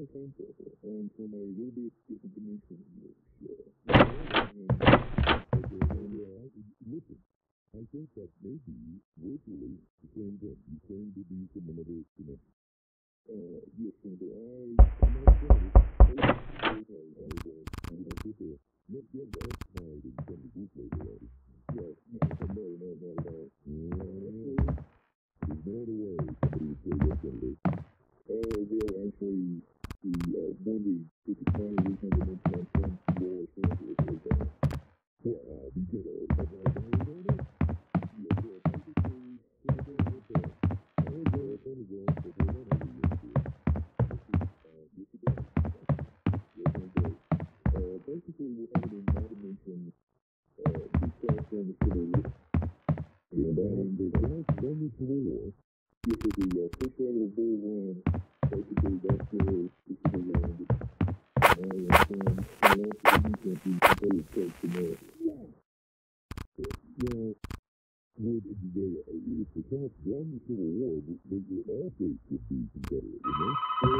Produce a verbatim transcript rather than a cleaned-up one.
and from a little bit different dimension. Yeah. Listen, I think that maybe virtually the same thing. You claim to be from another dimension. Uh, yes, Senator, I, I'm not sure. Okay, I'm going to sit there. Get, get that card and send the group later, right? Yeah, no, no, no, not at all. Uh, there's no other way somebody would say that, Senator. Uh, well, actually, the, uh, one of the, it's a kind of reason I mentioned I'm from Los Angeles, Arizona. Well, I'll be good. Have I been Arizona? Yes, sir. Basically, Senator, with that. I was there a minute ago, but we're not over yet, sir. Yes, sir. Uh, yes, it does. Yes, it does. Uh, basically, we're having in my dimension, uh, the California Civil War. And, um, the California Civil War? Yes, sir. The, uh, first level of Bull Run. Basically, that's where the Civil War ended. I am from, I lost the Union country, Confederate States of America. Now, would the, if the California Civil War, the, the, all states would be Confederate, you know?